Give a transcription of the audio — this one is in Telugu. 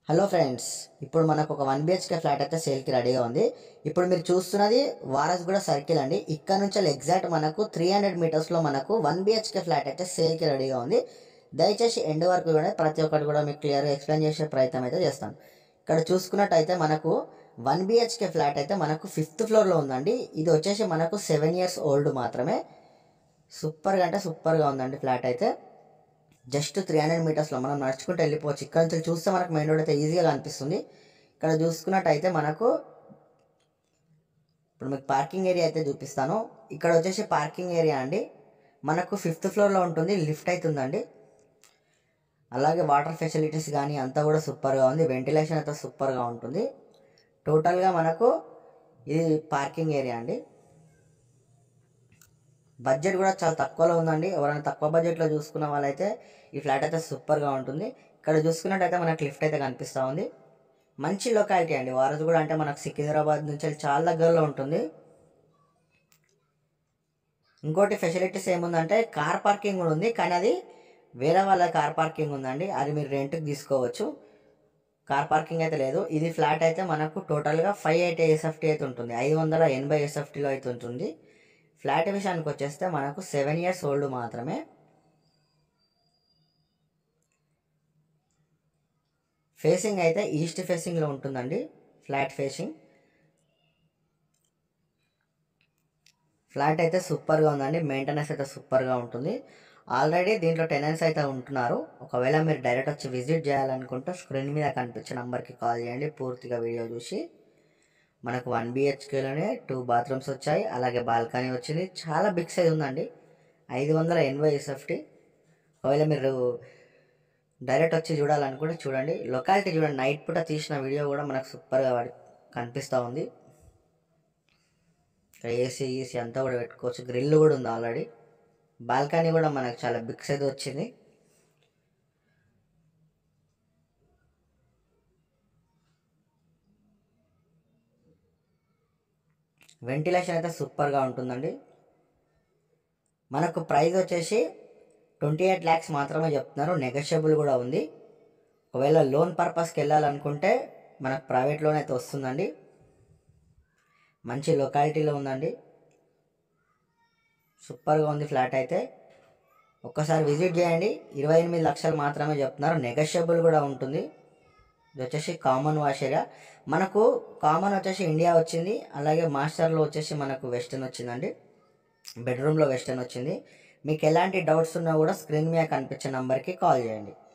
హలో ఫ్రెండ్స్, ఇప్పుడు మనకు ఒక 1 బిహెచ్కే ఫ్లాట్ అయితే సేల్కి రెడీగా ఉంది. ఇప్పుడు మీరు చూస్తున్నది వారస్గూడ సర్కిల్ అండి. ఇక్కడ నుంచి ఎగ్జాక్ట్ మనకు 300 మీటర్స్లో మనకు 1 బిహెచ్కే ఫ్లాట్ అయితే సేల్కి రెడీగా ఉంది. దయచేసి ఎండ్ వరకు కూడా ప్రతి ఒక్కటి కూడా మీకు క్లియర్గా ఎక్స్ప్లెయిన్ చేసే ప్రయత్నం అయితే చేస్తాను. ఇక్కడ చూసుకున్నట్టయితే మనకు 1 బిహెచ్కే ఫ్లాట్ అయితే మనకు 5th ఫ్లోర్లో ఉందండి. ఇది వచ్చేసి మనకు 7 years ఓల్డ్ మాత్రమే. సూపర్గా అంటే సూపర్గా ఉందండి ఫ్లాట్ అయితే. జస్ట్ 300 మీటర్స్లో మనం నడుచుకుంటూ వెళ్ళిపోవచ్చు. ఇక్కడ నుంచి చూస్తే మనకు మెయిన్ రోడ్ అయితే ఈజీగా కనిపిస్తుంది. ఇక్కడ చూసుకున్నట్టయితే మనకు ఇప్పుడు మీకు పార్కింగ్ ఏరియా అయితే చూపిస్తాను. ఇక్కడ వచ్చేసి పార్కింగ్ ఏరియా అండి. మనకు 5th ఫ్లోర్లో ఉంటుంది. లిఫ్ట్ అవుతుందండి. అలాగే వాటర్ ఫెసిలిటీస్ కానీ అంతా కూడా సూపర్గా ఉంది. వెంటిలేషన్ అయితే సూపర్గా ఉంటుంది. టోటల్గా మనకు ఇది పార్కింగ్ ఏరియా అండి. బడ్జెట్ కూడా చాలా తక్కువలో ఉందండి. ఎవరైనా తక్కువ బడ్జెట్లో చూసుకున్న వాళ్ళైతే ఈ ఫ్లాట్ అయితే సూపర్గా ఉంటుంది. ఇక్కడ చూసుకున్నట్టయితే మనకు లిఫ్ట్ అయితే కనిపిస్తూ ఉంది. మంచి లొకాలిటీ అండి. వారసుగూడ అంటే మనకు సికింద్రాబాద్ నుంచి చాలా దగ్గరలో ఉంటుంది. ఇంకోటి ఫెసిలిటీస్ ఏముందంటే కార్ పార్కింగ్ కూడా ఉంది, కానీ అది వేరే వాళ్ళ కార్ పార్కింగ్ ఉందండి. అది మీరు రెంట్కి తీసుకోవచ్చు. కార్ పార్కింగ్ అయితే లేదు. ఇది ఫ్లాట్ అయితే మనకు టోటల్గా 580 SFT అయితే ఉంటుంది. 580 SFTలో అయితే ఉంటుంది. ఫ్లాట్ విషయానికి వచ్చేస్తే మనకు 7 years ఓల్డ్ మాత్రమే. ఫేసింగ్ అయితే ఈస్ట్ ఫేసింగ్లో ఉంటుందండి. ఫ్లాట్ ఫేసింగ్ ఫ్లాట్ అయితే సూపర్గా ఉందండి. మెయింటెనెన్స్ అయితే సూపర్గా ఉంటుంది. ఆల్రెడీ దీంట్లో టెనెంట్స్ అయితే ఉంటున్నారు. ఒకవేళ మీరు డైరెక్ట్ వచ్చి విజిట్ చేయాలనుకుంటే స్క్రీన్ మీద కనిపించే నెంబర్కి కాల్ చేయండి. పూర్తిగా వీడియో చూసి మనకు 1 బిహెచ్కేలోనే 2 bathrooms వచ్చాయి. అలాగే బాల్కనీ వచ్చింది. చాలా బిగ్ సైజ్ ఉందండి. 580 SFT. ఒకవేళ మీరు డైరెక్ట్ వచ్చి చూడాలనుకుంటే చూడండి. లొకాలిటీ చూడండి. నైట్ పూట తీసిన వీడియో కూడా మనకు సూపర్గా కనిపిస్తూ ఉంది. ఏసీ అంతా కూడా పెట్టుకోవచ్చు. గ్రిల్ కూడా ఉంది ఆల్రెడీ. బాల్కనీ కూడా మనకు చాలా బిగ్ సైజ్ వచ్చింది. వెంటిలేషన్ అయితే సూపర్గా ఉంటుందండి. మనకు ప్రైస్ వచ్చేసి 28 lakhs మాత్రమే చెప్తున్నారు. నెగోషియబుల్ కూడా ఉంది. ఒకవేళ లోన్ పర్పస్కి వెళ్ళాలనుకుంటే మనకు ప్రైవేట్ లోన్ అయితే వస్తుందండి. మంచి లొకాలిటీలో ఉందండి. సూపర్గా ఉంది ఫ్లాట్ అయితే. ఒక్కసారి విజిట్ చేయండి. 28 లక్షలు మాత్రమే చెప్తున్నారు. నెగోషియబుల్ కూడా ఉంటుంది. ఇది వచ్చేసి కామన్ వాష్ ఏరియా. మనకు కామన్ వచ్చేసి ఇండియా వచ్చింది. అలాగే మాస్టర్లో వచ్చేసి మనకు వెస్టర్న్ వచ్చిందండి. బెడ్రూమ్లో వెస్టర్న్ వచ్చింది. మీకు ఎలాంటి డౌట్స్ ఉన్నా కూడా స్క్రీన్ మీద కనిపించే నెంబర్కి కాల్ చేయండి.